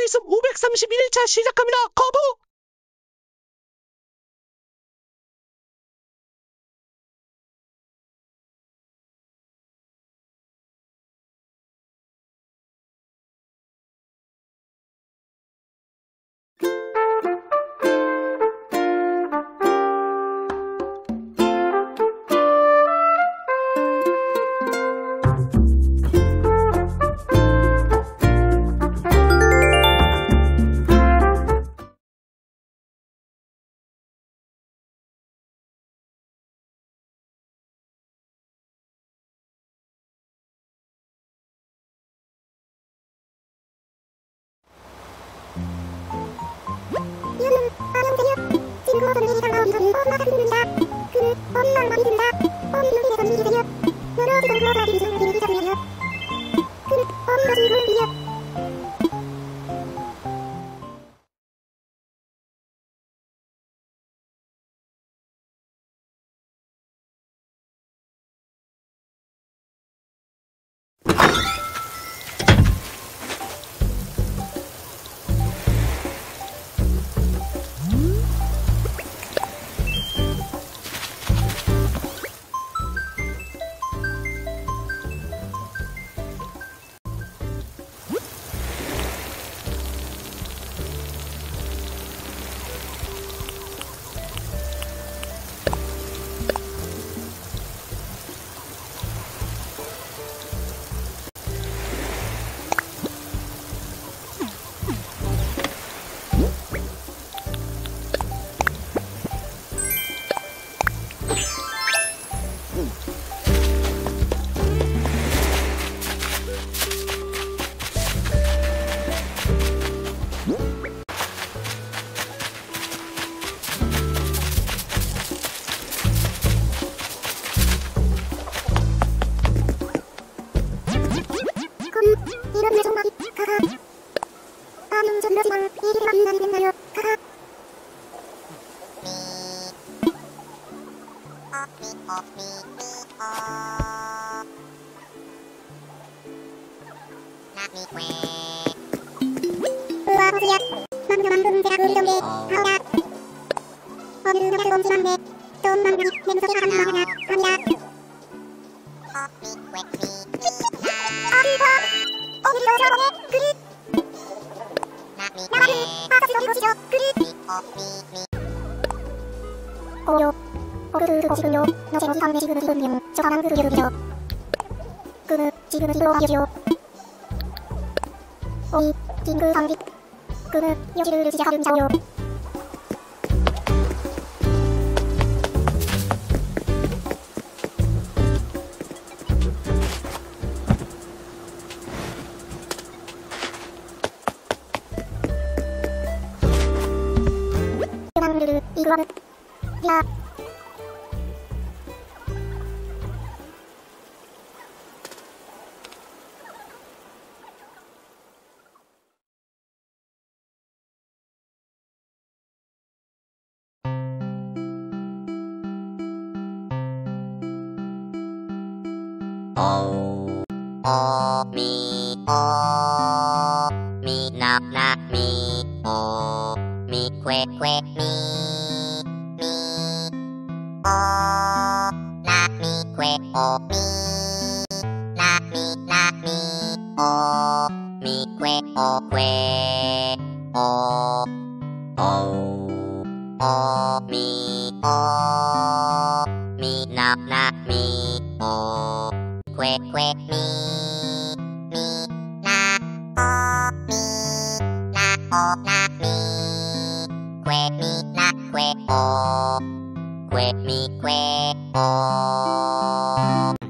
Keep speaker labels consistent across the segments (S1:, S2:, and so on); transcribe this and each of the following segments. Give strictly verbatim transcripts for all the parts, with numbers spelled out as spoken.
S1: 있음 오백삼십일 일차 시작합니다. 거부!
S2: 이유는 안녕하세요. 지금 그것은 일이 상하오 이거는 엄마 같은 분입니다. 그는 엄마 많이 듭니다. 엄이 눈빛에서 눈이세요. 여러 지금 그것을 비비는 비밀이 자주예요. 그는 엄마 지금 비려. 이런 내 정막이 가가 아는 저들지만 이게 만나게 됐나요 가가 으아 보세요 만두 만든 제가 그리던 게 하오라 어느 누가 검지만데 좀 만나니 냄새가 안 나냐 아니야 아이고 어디 저러네 그릇 나가는 아가씨 어디 보시죠 그릇 오요 어그 것이군요 너제 어디 가는 지금은 지금이요 저 가는 그 여름이죠 그는 지금은 들어가죠 오이 딩그 상빛 그는 여지를 지지하는 자요 르르 이그라르 야
S3: 오, 오, 미, 오, 미, 나, 나, 미, 오, 미, que, que, 미, 미, 오, 나, 미, que, 오, 미, 나, 미, 나, 미, 오, 미, que, 오, que, 오, 오, 오, 미, 오, 미, 나, 나, 미, 오, que, que, mi, mi, na, o, mi, na, o, na, mi, que, mi, na, que, o, que, mi, que, o.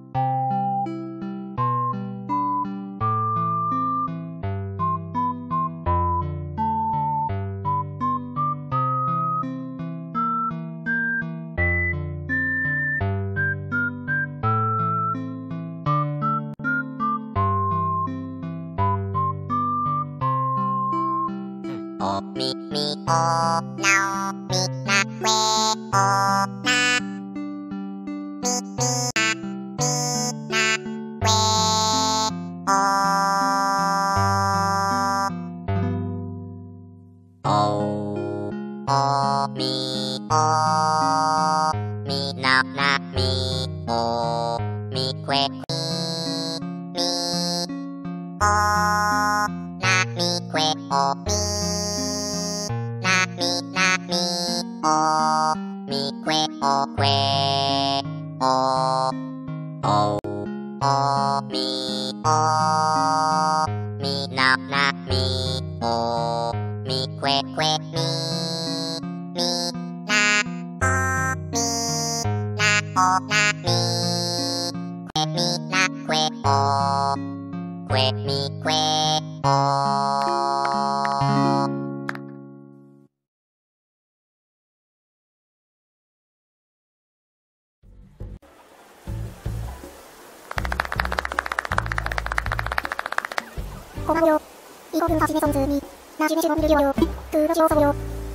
S3: O, mi, mi, o, na, mi, na, que, o, na, mi, mi, na, mi, na, que, o. みおみななみおみくえみみおなみくえおみなみなみおみくえおくえおおおみおみななみおみくえくえみみなおみなおなみくえみなくえおくえみくえお
S2: 고마워요. 이거는 자신의 점수니 나중에 즐거운 일을 이어요. 그러시오서요.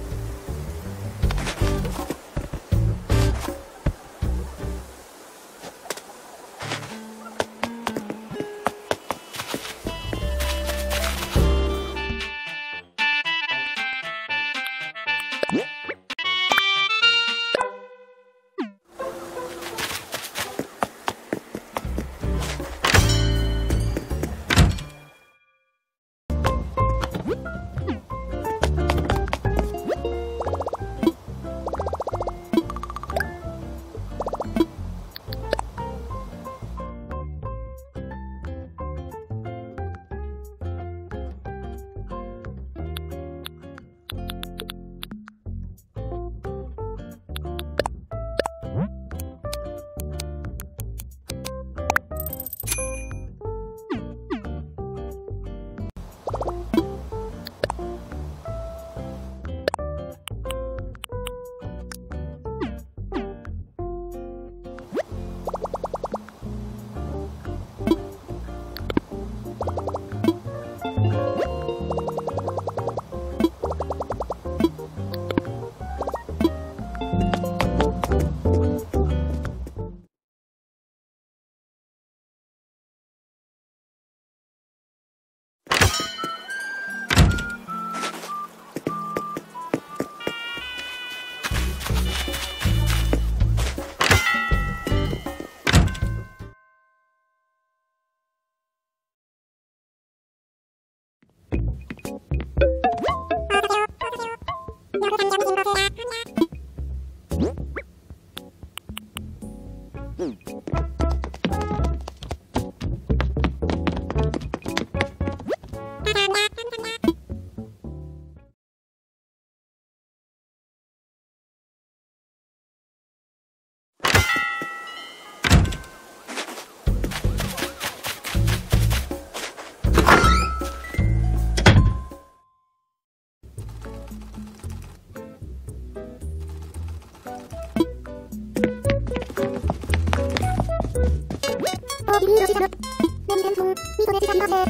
S2: 이러시다면 내일은 좀 믿어내지 않나세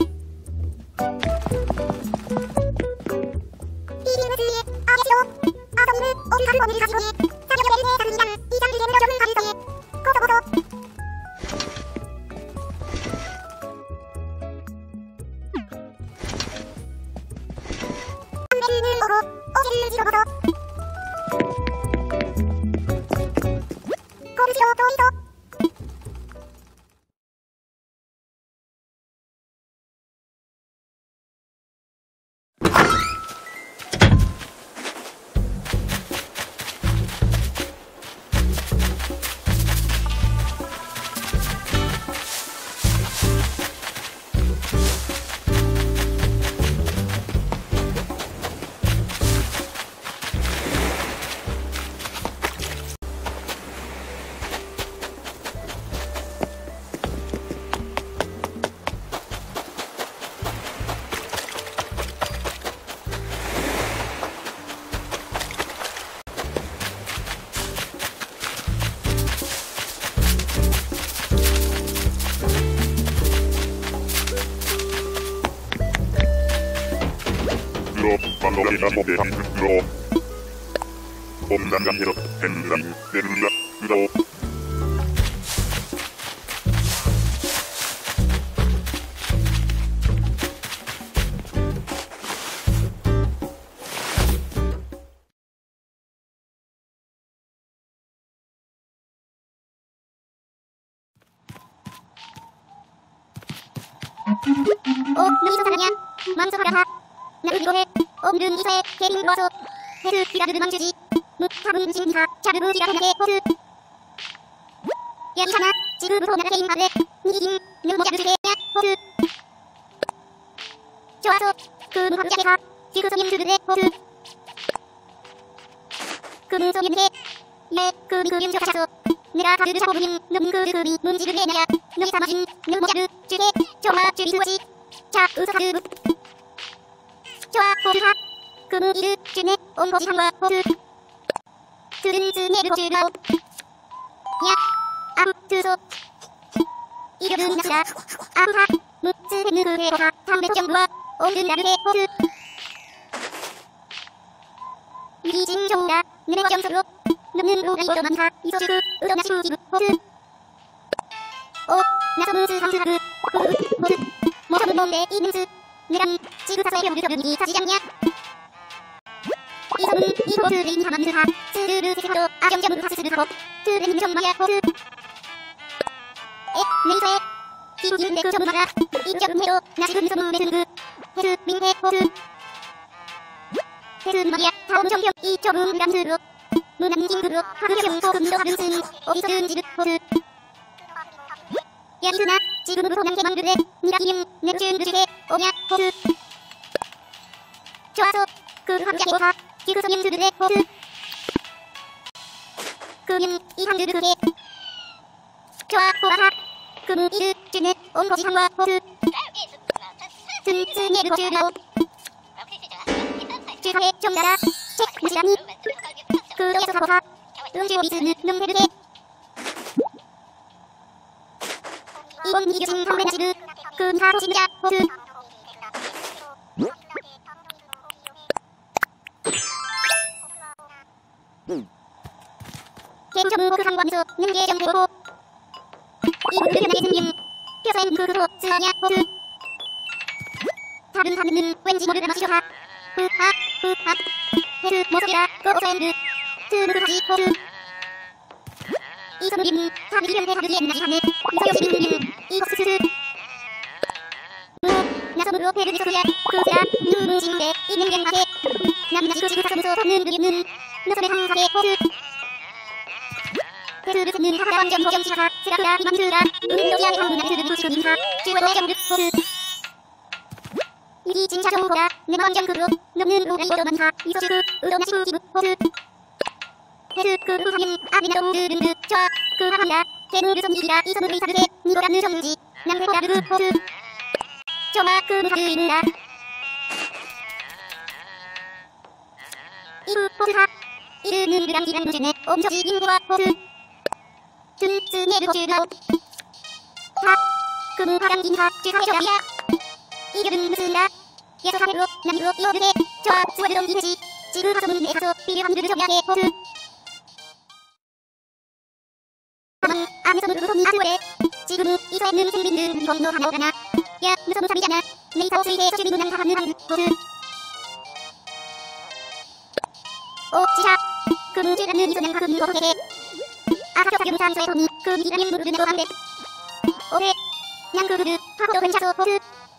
S2: 이리는 주위에 아계시오 아버님은 어디 가는 어미를 가시오니 사격의 내일에 가는 이장 이장을 예물어 주는 가능성에 거서거서 담배를 먹어 어디를 지러버서 거르시오 더이서
S4: Quando la gente tan lo Om dan dan hero en dan den la lo
S2: 오 눈이 사랑이야 망쳐하라 나 의도해 오늘은 이사에 개인 와서 헤드 기라르르 망주지 무탑은 신기하 자르르 지라하게 호드 야 이사나 지금부터 나가 개인 말래 니긴 눈모자 주세야 호드 좋아서 그 무함자게가 지그소님 들으래 호드 금소님께 예그 그림 조사서 내가 다르르 사고님 눈그 그리 문지르 내냐 눈이 담아진 눈모자르 주게 좋아 주리 수지 자 의사사르 좋아 호드하 금이르 주네 온거지상과 호드 들은 스네르 호드라오 야 암트소 이르는 나시라 암하 무스헤느 그해보하 담배정부와 온든 나르해 호드 이진 좋으라 눈의 점수로 눈은 로라이도 많다 이소주그 으로나시우 기부 호드 오 나소무스 삼스하그 호드 모서문 몸내 이능스 내랑 지그사소의 병르서르니 사지장냐 이소문 이호드 레인 하만드하 스르르 세세하도 아경점으로 하스스르하고 트레님 정마야 호드 에 네이서에 기우기운데 그 점마라 인적음해로 나시금 소문에 든그 헤드 민해 호드 헤드 마리아 다음 정평 이점음 람스로 문안진그로 하그경 소금도 하른슨 어디서든 지르 호드 야 이스나 지금으로 남게 만들래 니라 기념 넵튠 드시게 오냐 호드 좋아서 그 함자게 오하 지그소님 드르래 호드 그님 이함드르 그게 좋아 보아하 금 이르 쥐네 온거지상과 호드 든스네르 호드라오 주사회 정나라 책 무시라니 그로에서 사보하 음주오리스는 능해르게 이번 이교신 함레나시르 금사소신자 호드 갱점은 호그 상관에서 능계정보고 이분들 현하게 승림 표사엔 그그로 쓰하냐 호드 다른 하늘은 왠지 모르는 마시로하 흐하 흐하 헤드 모서리라 고오사엔드 트누그하지 호드 이선우림 타미리현대 하르리에 나지하네 이서요시는님 이호스스스 무 나섬으로 헤르 소소야 그스라 누룽진데 있는 겐하게 남나지 그지그 사서무소 닿는 그리는 나섬의 항하게 호드 헤르르 듣는 하하 완전 보정시하하 스라그라 이맘스라 은도리아의 항문나를 들은 부시군인하 주원의 정득 호드 이 진짜정보다 내 완전그로 넘는 로라이도 많다 이소주그 으로나시우 기부 호드 헤드 그 후하님 아미나동 드른드 좋아 그 하함이라 개누르 som기라 이선우르 이사르게 니로라느 정지 남회라르르 호드 좋아 그 무하르 이누라 이후 호드하 이르는 그랑기란 무제네 옴저지 인구와 호드 든스네르 호드라오 하 그 무하랑긴하 주사회저라비야 이겨든 무슨다 예서사회로 남유로 이오르게 좋아 수월르동 기회지 지그 하소문 내가서 비례함드르 정야게 호드 하망 안에서 누르손 아스월에 지금은 이서에는 생빈들 건너하나오라나 야 무서무삼이잖아 네이사오 수이해 서주비 문항 하하는 한 호드 오 지샤 그 무지라는 이소냥 하금 호호게게 아사표 사경산서의 돈이 그 미라님 무르르나도 한데 오해 냥그르르 하호도 괜찮소 호드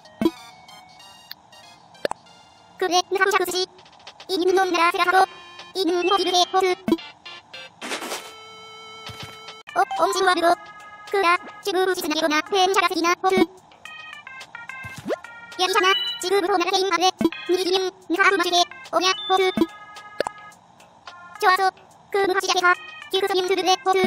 S2: 그래 느함샤그스지 이니는 놈나라 스라하고 이는 호디르해 호드 어 옴지우아르고 그라 지금 지스나게로나 펜샤가스기나 호드 야기사나 지금으로 나가게임 하래 니기님 느하루마시게 오냐 호드 좋아서 그 무합시자게가 기그소님 드르래 호드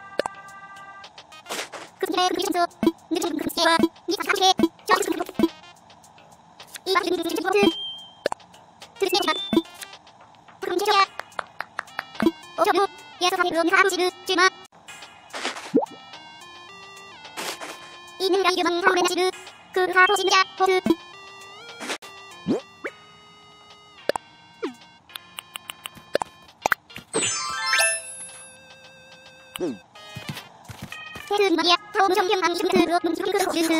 S2: 급기네 급기천소 느르신 급기와 니사사시게 저기스금 이바히는 느르신 호드 드르스네지마 금체조야 오저부 예서사회로 느하루지르 쥐마 이는가 이름은 하우레나시르 그 하소신자 호드 헤드 마리아 타오무 정평 암시름드로 문지핑크 호드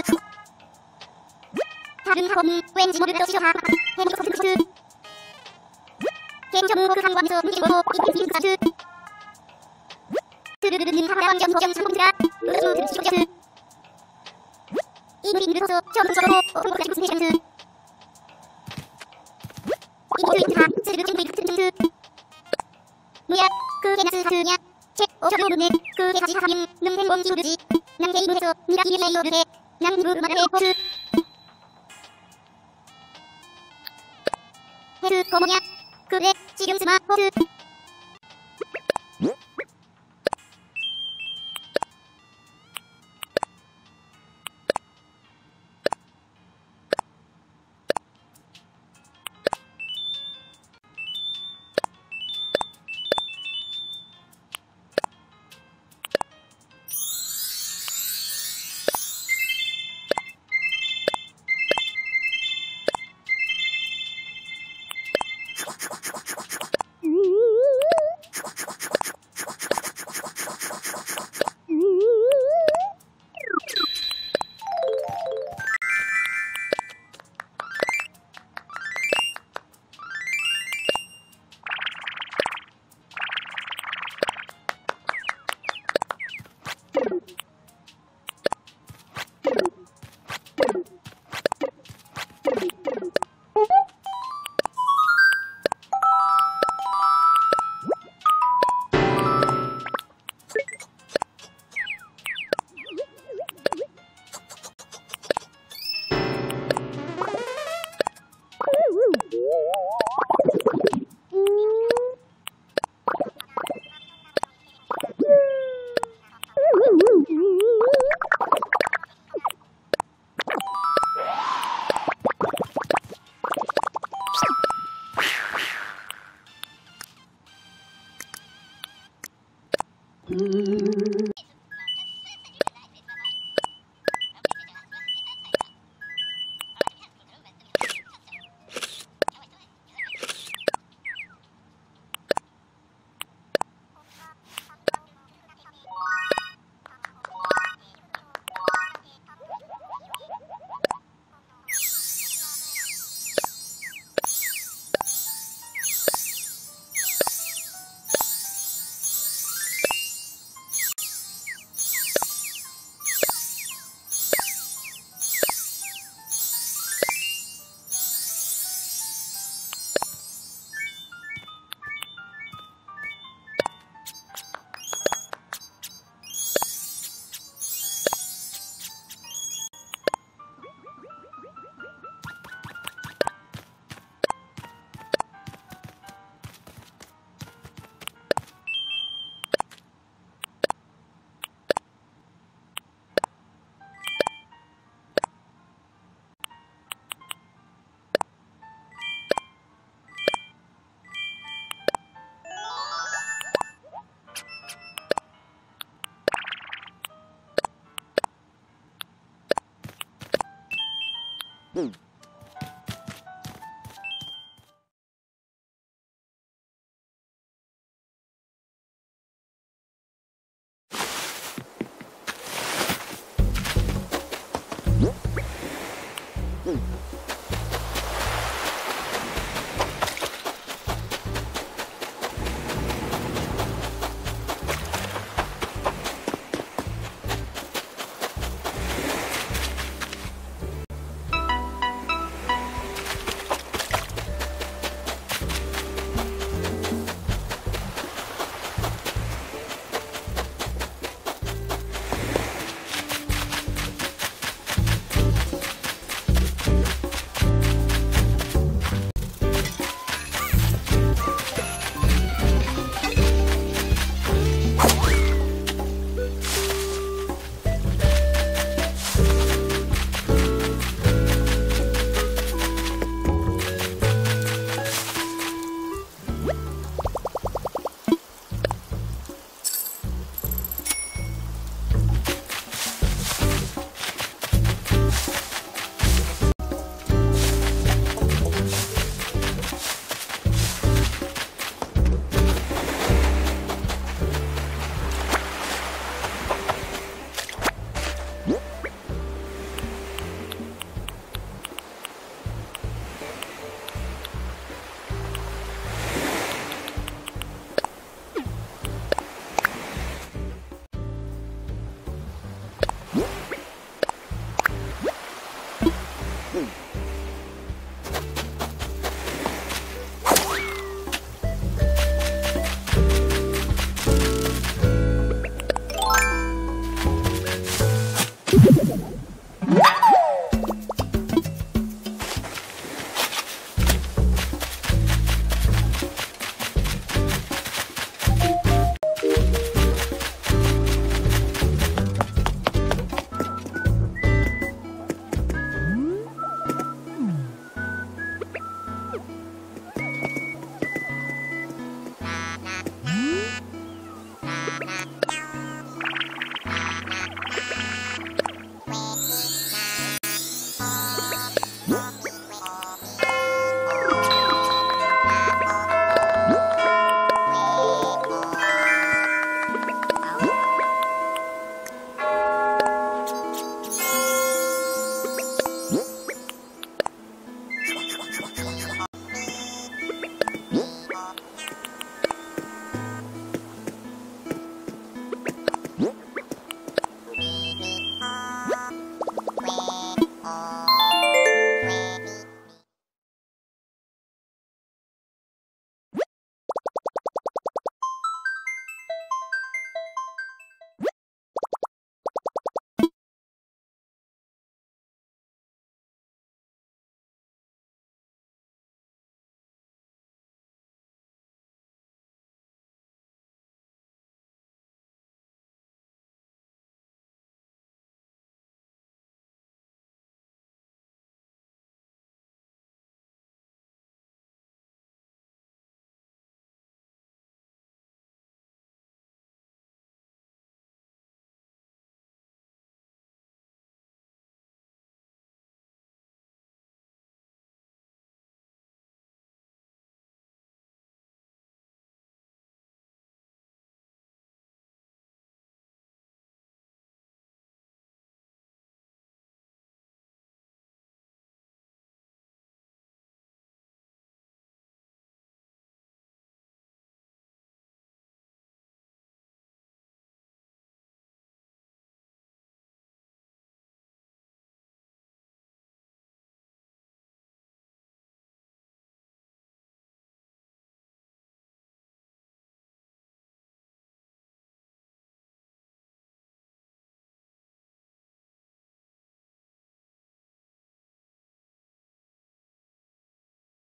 S2: 다른 하고는 왠지 모르도 시조하 헤미도 코드 갱점은 호그 상관에서 문지보고 이핑핑크사드 트르르르는 하하 완전 보정 상봉드라 으르르 시조자드 이 물이 누르서 처음으로 홍보까지 무슨 션트 이 모두 인타 스르르 킹부이 같은 션트 뭐야 그게 나스 하트냐 책 어쩌고 눈에 그게 다시 하면 능생 봄 기우르지 남게 이브에서 니가 기회 레이어르해 남 이브 음악을 해 포트 헤드 거머냐 그래 지금 스마 포트
S3: 슈아 슈아 슈아 슈아